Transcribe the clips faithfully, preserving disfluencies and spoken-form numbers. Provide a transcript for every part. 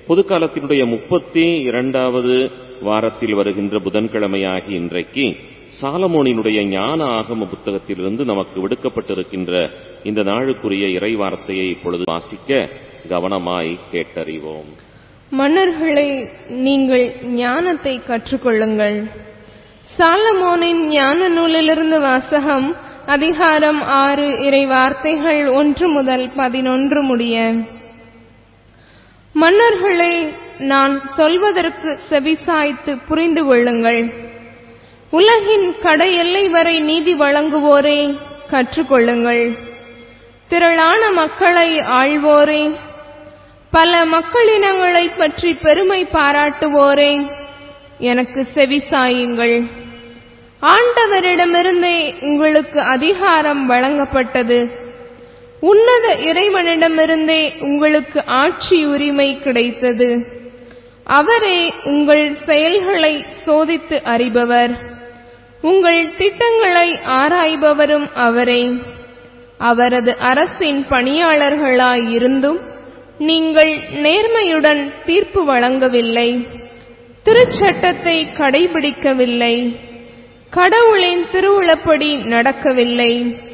பொதுக்காலத்தினுடைய முப்பத்தி இரண்டாவது வாரத்தில் வருகின்ற புதன்கிழமையாகி இன்றைக்கு சாலமோனினுடைய ஞான ஆகம புத்தகத்திலிருந்து நமக்கு விடுக்கப்பட்டிருக்கின்ற இந்த நாளுக்குரிய இறை வார்த்தையை இப்பொழுது வாசிக்க கவனமாய் கேட்டறிவோம். மன்னர்களே, நீங்கள் ஞானத்தை கற்றுக்கொள்ளுங்கள். சாலமோனின் ஞான நூலிலிருந்து வாசகம். அதிகாரம் ஆறு, இறை வார்த்தைகள் ஒன்று முதல் பதினொன்று முடிய. மன்னர்களே, நான் சொல்வதற்கு செவிசாய்த்து புரிந்து கொள்ளுங்கள். உலகின் கடை எல்லை வரை நீதி வழங்குவோரே, கற்றுக்கொள்ளுங்கள். திரளான மக்களை ஆள்வோரே, பல மக்களினங்களை பற்றி பெருமை பாராட்டுவோரே, எனக்கு செவிசாயுங்கள். ஆண்டவரிடமிருந்தே உங்களுக்கு அதிகாரம் வழங்கப்பட்டது. உன்னத இறைவனிடமிருந்தே உங்களுக்கு ஆட்சி உரிமை கிடைத்தது. அவரே உங்கள் செயல்களை சோதித்து அறிபவர், உங்கள் திட்டங்களை ஆராய்பவரும் அவரே. அவரது அரசின் பணியாளர்களாயிருந்தும் நீங்கள் நேர்மையுடன் தீர்ப்பு வழங்கவில்லை, திருச்சட்டத்தை கடைபிடிக்கவில்லை, கடவுளின் திருவுளப்படி நடக்கவில்லை.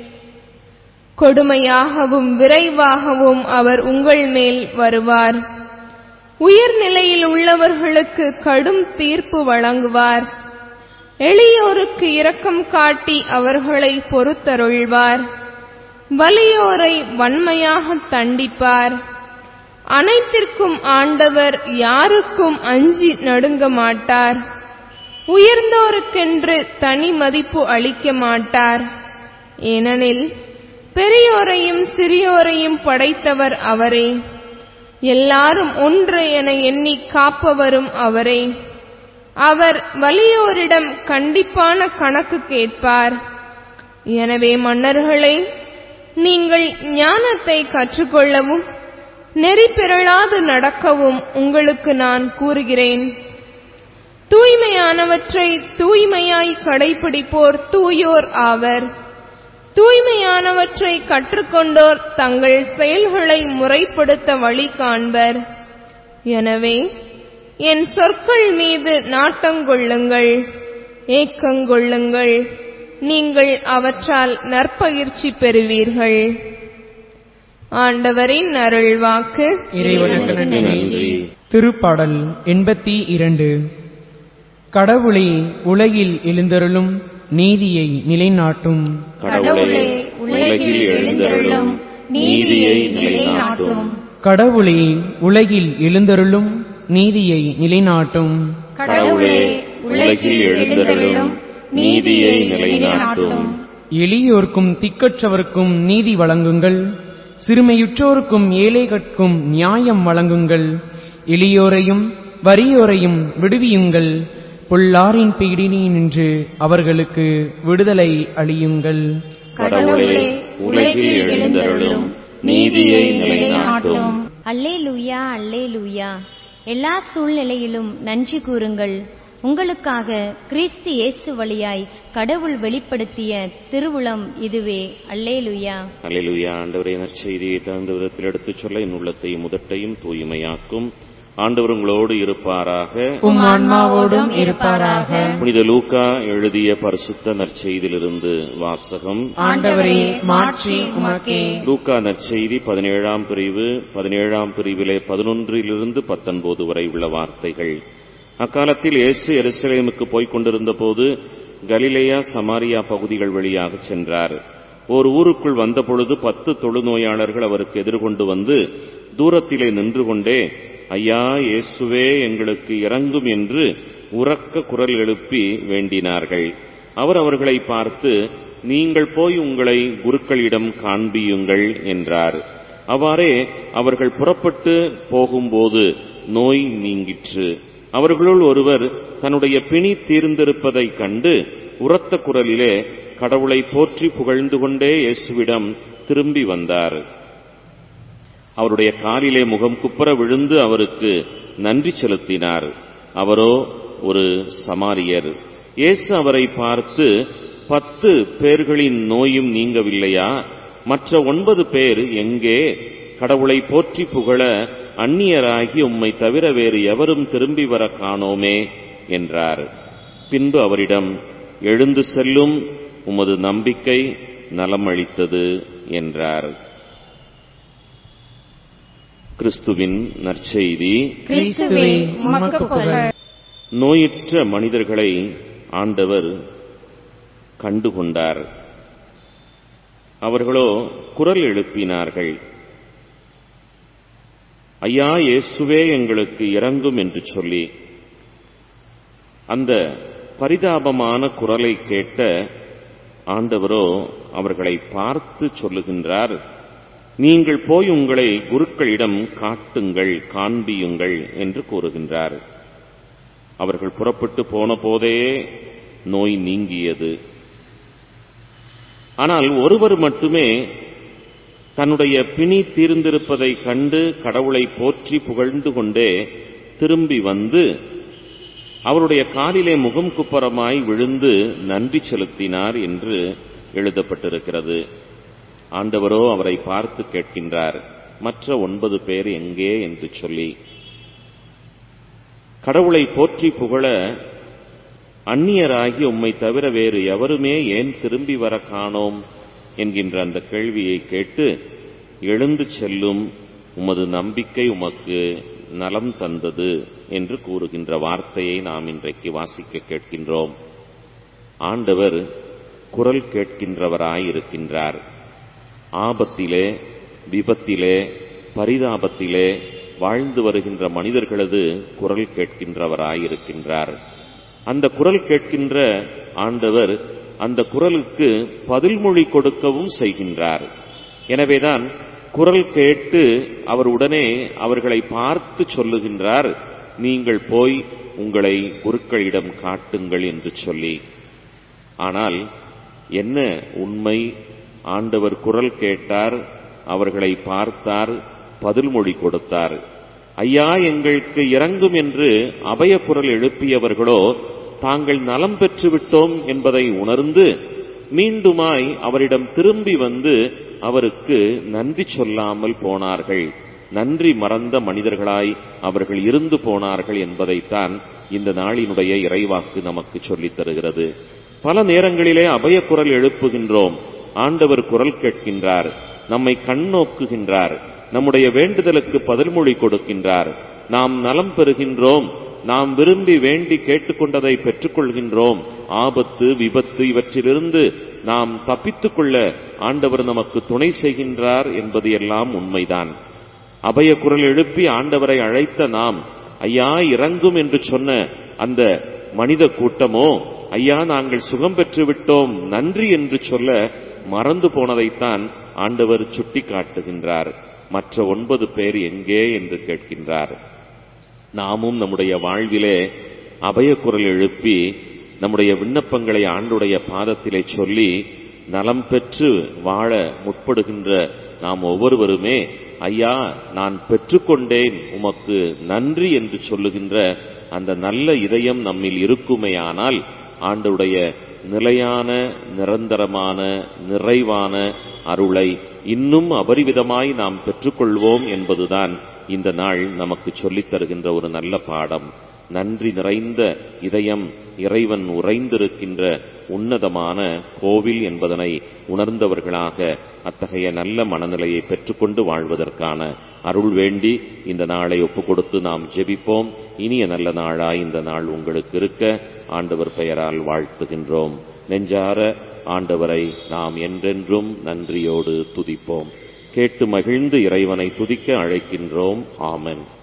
கொடுமையாகவும் விரைவாகவும் அவர் உங்கள் மேல் வருவார். உயர்நிலையில் உள்ளவர்களுக்கு கடும் தீர்ப்பு வழங்குவார். எளியோருக்கு இரக்கம் காட்டி அவர்களை பொறுத்தருள்வார். வலியோரை வன்மையாக தண்டிப்பார். அனைத்திற்கும் ஆண்டவர் யாருக்கும் அஞ்சி நடுங்க மாட்டார். உயர்ந்தோருக்கென்று தனி மதிப்பு அளிக்க மாட்டார். ஏனெனில் பெரியோரையும் சிறியோரையும் படைத்தவர் அவரே. எல்லாரும் ஒன்று என எண்ணி காப்பவரும் அவரே. அவர் வலியோரிடம் கண்டிப்பான கணக்கு கேட்பார். எனவே மன்னர்களே, நீங்கள் ஞானத்தை கற்றுக்கொள்ளவும் நெறி பிறழாது நடக்கவும் உங்களுக்கு நான் கூறுகிறேன். தூய்மையானவற்றை தூய்மையாய் கடைபிடிப்போர் தூயோர் ஆவர். தூய்மையானவற்றை கற்றுக்கொண்டோர் தங்கள் செயல்களை முறைப்படுத்த வழி காண்பர். எனவே என் சொற்கள் மீது நாட்டங்கொள்ளுங்கள், ஏக்கங்கொள்ளுங்கள். நீங்கள் அவற்றால் நற்பயிற்சி பெறுவீர்கள். ஆண்டவரின் அருள்வாக்கு. இறைவனுக்கு நன்றி. திருப்பாடல் எண்பத்தி இரண்டு. கடவுளே, உலகில் எழுந்தருளும், நீதியை நிலைநாட்டும். கடவுளே, உலகில் எழுந்தருளும், நீதியை நிலைநாட்டும். கடவுளே, உலகில் எழுந்தருளும், நீதியை நிலைநாட்டும். கடவுளே, உலகில் எழுந்தருளும், நீதியை நிலைநாட்டும். எளியோர்க்கும் திக்கற்றவர்க்கும் நீதி வழங்குங்கள். சிறுமையுற்றோருக்கும் ஏழைகட்கும் நியாயம் வழங்குங்கள். எளியோரையும் வறியோரையும் விடுவியுங்கள். பொல்லாரின் பிடியினின்று அவர்களுக்கு விடுதலை அளியுங்கள். கடவுளே, உலகில் எழுந்தருளும், நீதியை நிலைநாட்டும். அல்லேலூயா, அல்லேலூயா. எல்லா சூழ்நிலையிலும் நன்றி கூறுங்கள். உங்களுக்காக கிறிஸ்து இயேசு வழியாய் கடவுள் வெளிப்படுத்திய திருவுளம் இதுவே. அல்லேலூயா, அல்லேலூயா. ஆண்டவரே, நற்செய்தியை தகுந்த விதத்தில் எடுத்துச் சொல்ல என் உள்ளத்தையும் முதட்டையும் தூய்மையாக்கும். ஆண்டவர் உங்களோடு இருப்பாராக, உம் ஆன்மாவோடும் இருப்பாராக. புனித லூக்கா எழுதிய பரிசுத்த நற்செய்தியிலிருந்து வாசகம். ஆண்டவரே, மாட்சி உமக்கே. லூக்கா நற்செய்தி பதினேழாம் பிரிவு பதினேழாம் பிரிவிலே பதினொன்றிலிருந்து பத்தொன்பது வரை உள்ள வார்த்தைகள். அக்காலத்தில் இயேசு எருசலேமுக்கு போய்க் கொண்டிருந்த போது கலிலேயா சமாரியா பகுதிகள் வழியாக சென்றார். ஓர் ஊருக்குள் வந்தபொழுது பத்து தொழுநோயாளர்கள் அவருக்கு எதிர்கொண்டு வந்து தூரத்திலே நின்று கொண்டே, ஐயா இயேசுவே, எங்களுக்கு இரங்கும் என்று உரக்க குரல் எழுப்பி வேண்டினார்கள். அவர் அவர்களை பார்த்து, நீங்கள் போய் உங்களை குருக்களிடம் காண்பியுங்கள் என்றார். அவ்வாறே அவர்கள் புறப்பட்டு போகும்போது நோய் நீங்கிற்று. அவர்களுள் ஒருவர் தன்னுடைய பிணி தீர்ந்திருப்பதைக் கண்டு உரத்த குரலிலே கடவுளை போற்றி புகழ்ந்து கொண்டே இயேசுவிடம் திரும்பி வந்தார். அவருடைய காலிலே முகம் குப்புற விழுந்து அவருக்கு நன்றி செலுத்தினார். அவரோ ஒரு சமாரியர். இயேசு அவரை பார்த்து, பத்து பேர்களின் நோயும் நீங்கவில்லையா? மற்ற ஒன்பது பேர் எங்கே? கடவுளை போற்றி புகழ அந்நியராகி உம்மை தவிர வேறு எவரும் திரும்பி வர காணோமே என்றார். பின்பு அவரிடம், எழுந்து செல்லும், உமது நம்பிக்கை நலமளித்தது என்றார். கிறிஸ்துவின் நற்செய்தி. கிறிஸ்துவே உமக்கு புகழ். நோயுற்ற மனிதர்களை ஆண்டவர் கண்டுகொண்டார். அவர்களோ குரல் எழுப்பினார்கள், ஐயா இயேசுவே எங்களுக்கு இரங்கும் என்று சொல்லி. அந்த பரிதாபமான குரலை கேட்ட ஆண்டவரோ அவர்களை பார்த்து சொல்லுகின்றார், நீங்கள் போய் உங்களை குருக்களிடம் காட்டுங்கள், காண்பியுங்கள் என்று கூறுகின்றார். அவர்கள் புறப்பட்டு போன போதே நோய் நீங்கியது. ஆனால் ஒருவர் மட்டுமே தன்னுடைய பிணி தீர்ந்திருப்பதை கண்டு கடவுளை போற்றி புகழ்ந்து கொண்டே திரும்பி வந்து அவருடைய காலிலே முகம் குப்பரமாய் விழுந்து நன்றி செலுத்தினார் என்று எழுதப்பட்டிருக்கிறது. ஆண்டவரோ அவரை பார்த்து கேட்கின்றார், மற்ற ஒன்பது பேர் எங்கே என்று சொல்லி. கடவுளை போற்றி புகழ அந்நியராகி உம்மை தவிர வேறு எவருமே ஏன் திரும்பி வர காணோம் என்கின்ற அந்த கேள்வியை கேட்டு, எழுந்து செல்லும், உமது நம்பிக்கை உமக்கு நலம் தந்தது என்று கூறுகின்ற வார்த்தையை நாம் இன்றைக்கு வாசிக்க கேட்கின்றோம். ஆண்டவர் குரல் கேட்கின்றவராயிருக்கின்றார். ஆபத்திலே, விபத்திலே, பரிதாபத்திலே வாழ்ந்து வருகின்ற மனிதர்களது குரல் கேட்கின்றவராயிருக்கின்றார். அந்த குரல் கேட்கின்ற ஆண்டவர் அந்த குரலுக்கு பதில்மொழி கொடுக்கவும் செய்கின்றார். எனவேதான் குரல் கேட்டு அவர் உடனே அவர்களை பார்த்து சொல்லுகின்றார், நீங்கள் போய் உங்களை குருக்களிடம் காட்டுங்கள் என்று சொல்லி. ஆனால் என்ன உண்மை? ஆண்டவர் குரல் கேட்டார், அவர்களை பார்த்தார், பதில்மொழி கொடுத்தார். ஐயா எங்களுக்கு இரங்கும் என்று அபய குரல் எழுப்பியவர்களோ தாங்கள் நலம் பெற்று விட்டோம் என்பதை உணர்ந்து மீண்டுமாய் அவரிடம் திரும்பி வந்து அவருக்கு நன்றி சொல்லாமல் போனார்கள். நன்றி மறந்த மனிதர்களாய் அவர்கள் இருந்து போனார்கள் என்பதைத்தான் இந்த நாளினுடைய இறைவாக்கு நமக்கு சொல்லித் தருகிறது. பல நேரங்களிலே அபய குரல் எழுப்புகின்றோம். ஆண்டவர் குரல் கேட்கின்றார், நம்மை கண்ணோக்குகின்றார், நம்முடைய வேண்டுதலுக்கு பதில்மொழி கொடுக்கின்றார். நாம் நலம் பெறுகின்றோம், நாம் விரும்பி வேண்டி கேட்டுக்கொண்டதை பெற்றுக்கொள்கின்றோம். ஆபத்து, விபத்து இவற்றிலிருந்து நாம் தப்பித்துக் கொள்ள ஆண்டவர் நமக்கு துணை செய்கின்றார் என்பது எல்லாம் உண்மைதான். அபய குரல் எழுப்பி ஆண்டவரை அழைத்த நாம், ஐயா இரங்கும் என்று சொன்ன அந்த மனித கூட்டமோ, ஐயா நாங்கள் சுகம் பெற்று விட்டோம் நன்றி என்று சொல்ல மறந்து போனதைத்தான் ஆண்டவர் சுட்டி காட்டுகின்றார். மற்ற ஒன்பது பேர் எங்கே என்று கேட்கின்றார். நாமும் நம்முடைய வாழ்விலே அபய குரல் எழுப்பி நம்முடைய விண்ணப்பங்களை ஆண்டுடைய பாதத்திலே சொல்லி நலம் பெற்று வாழ முற்படுகின்ற நாம் ஒவ்வொருவருமே, ஐயா நான் பெற்றுக்கொண்டேன் உமக்கு நன்றி என்று சொல்லுகின்ற அந்த நல்ல இதயம் நம்மில் இருக்குமேயானால் ஆண்டவருடைய நிலையான, நிரந்தரமான, நிறைவான அருளை இன்னும் அபரிவிதமாய் நாம் பெற்றுக்கொள்வோம் என்பதுதான் இந்த நாள் நமக்கு சொல்லித் தருகின்ற ஒரு நல்ல பாடம். நன்றி நிறைந்த இதயம் இறைவன் உறைந்திருக்கின்ற உன்னதமான கோவில் என்பதனை உணர்ந்தவர்களாக அத்தகைய நல்ல மனநிலையை பெற்றுக்கொண்டு வாழ்வதற்கான அருள் வேண்டி இந்த நாளை ஒப்புக் கொடுத்து நாம் ஜெபிப்போம். இனிய நல்ல நாளாய் இந்த நாள் உங்களுக்கு இருக்க ஆண்டவர் பெயரால் வாழ்த்துகின்றோம். நெஞ்சார ஆண்டவரை நாம் என்றென்றும் நன்றியோடு துதிப்போம். கேட்டு மகிழ்ந்து இறைவனை துதிக்க அழைக்கின்றோம். ஆமென்.